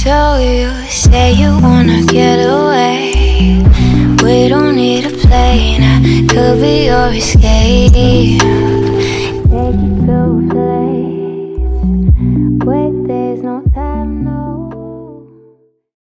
So you say you wanna get away. We don't need a plane, I could be your escape.